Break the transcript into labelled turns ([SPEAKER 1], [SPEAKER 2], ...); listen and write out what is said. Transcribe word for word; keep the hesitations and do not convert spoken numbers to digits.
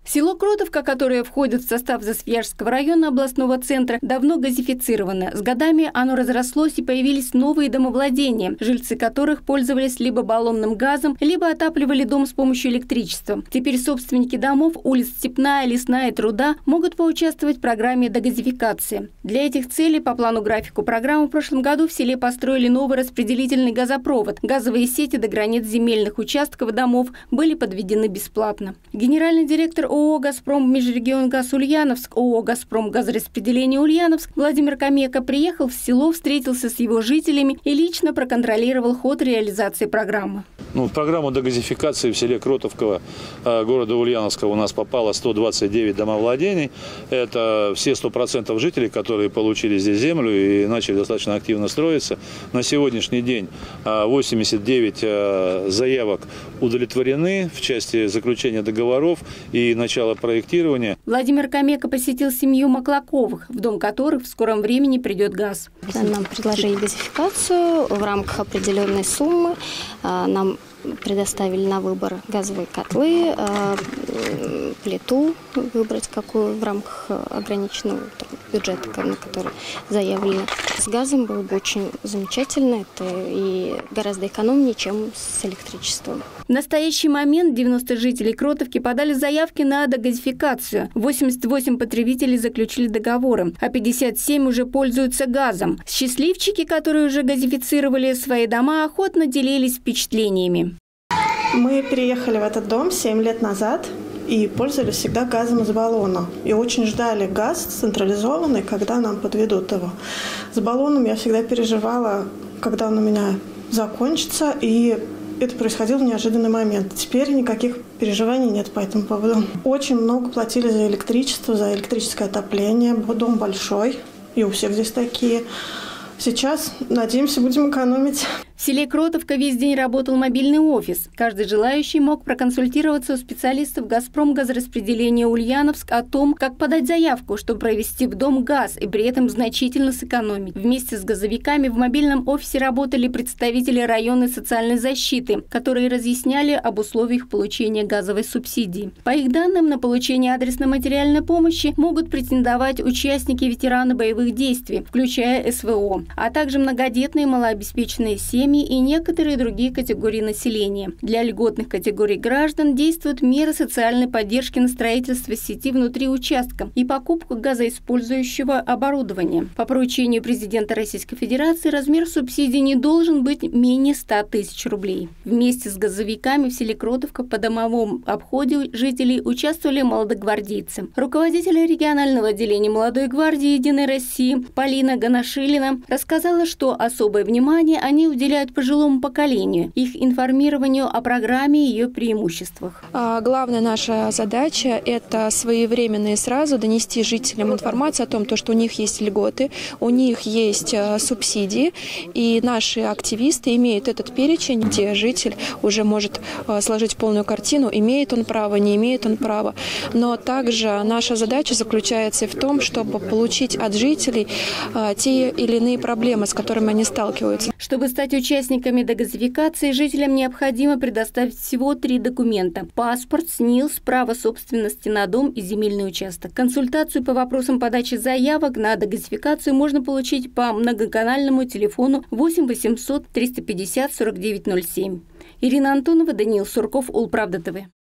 [SPEAKER 1] Село Кротовка, которое входит в состав Засвияжского района областного центра, давно газифицировано. С годами оно разрослось и появились новые домовладения, жильцы которых пользовались либо баллонным газом, либо отапливали дом с помощью электричества. Теперь собственники домов улиц Степная, Лесная и Труда могут поучаствовать в программе дегазификации. Для этих целей по плану-графику программы в прошлом году в селе построили новый распределительный газопровод. Газовые сети до границ земельных участков домов были подведены бесплатно. Генеральный директор ООО «Газпром Межрегионгаз Ульяновск», ООО «Газпром Газораспределение Ульяновск» Владимир Камека приехал в село, встретился с его жителями и лично проконтролировал ход реализации программы.
[SPEAKER 2] Ну, в программу дегазификации в селе Кротовка города Ульяновска у нас попало сто двадцать девять домовладений. Это все сто процентов жителей, которые получили здесь землю и начали достаточно активно строиться. На сегодняшний день восемьдесят девять заявок удовлетворены в части заключения договоров и начала проектирования.
[SPEAKER 1] Владимир Камека посетил семью Маклаковых, в дом которых в скором времени придет газ.
[SPEAKER 3] Нам предложили газификацию в рамках определенной суммы. Нам предоставили на выбор газовые котлы, плиту выбрать какую в рамках ограниченного бюджета, на который заявлено. С газом было бы очень замечательно, это и гораздо экономнее, чем с электричеством.
[SPEAKER 1] В настоящий момент девяносто жителей Кротовки подали заявки на дегазификацию. восемьдесят восемь потребителей заключили договоры, а пятьдесят семь уже пользуются газом. Счастливчики, которые уже газифицировали свои дома, охотно делились впечатлениями.
[SPEAKER 4] Мы переехали в этот дом семь лет назад и пользовались всегда газом из баллона. И очень ждали газ централизованный, когда нам подведут его. С баллоном я всегда переживала, когда он у меня закончится, и это происходило в неожиданный момент. Теперь никаких переживаний нет по этому поводу. Очень много платили за электричество, за электрическое отопление. Дом большой, и у всех здесь такие. Сейчас, надеемся, будем экономить.
[SPEAKER 1] В селе Кротовка весь день работал мобильный офис. Каждый желающий мог проконсультироваться у специалистов «Газпром Газораспределение Ульяновск» о том, как подать заявку, чтобы провести в дом газ и при этом значительно сэкономить. Вместе с газовиками в мобильном офисе работали представители районной социальной защиты, которые разъясняли об условиях получения газовой субсидии. По их данным, на получение адресно-материальной помощи могут претендовать участники ветераны боевых действий, включая СВО, а также многодетные малообеспеченные семьи и некоторые другие категории населения. Для льготных категорий граждан действуют меры социальной поддержки на строительство сети внутри участка и покупку газоиспользующего оборудования. По поручению президента Российской Федерации размер субсидий не должен быть менее ста тысяч рублей. Вместе с газовиками в селе Кротовка по домовому обходу жителей участвовали молодогвардейцы. Руководитель регионального отделения Молодой гвардии Единой России Полина Ганашилина рассказала, что особое внимание они уделяют пожилому поколению, их информированию о программе и ее преимуществах.
[SPEAKER 5] А главная наша задача – это своевременно и сразу донести жителям информацию о том, что у них есть льготы, у них есть субсидии, и наши активисты имеют этот перечень, где житель уже может сложить полную картину, имеет он право, не имеет он права. Но также наша задача заключается в том, чтобы получить от жителей те или иные проблемы, с которыми они сталкиваются.
[SPEAKER 1] Чтобы стать участниками дегазификации, жителям необходимо предоставить всего три документа – паспорт, СНИЛС, право собственности на дом и земельный участок. Консультацию по вопросам подачи заявок на дегазификацию можно получить по многоканальному телефону восемь восемьсот триста пятьдесят сорок девять ноль семь. Ирина Антонова, Даниил Сурков, Улправда ТВ.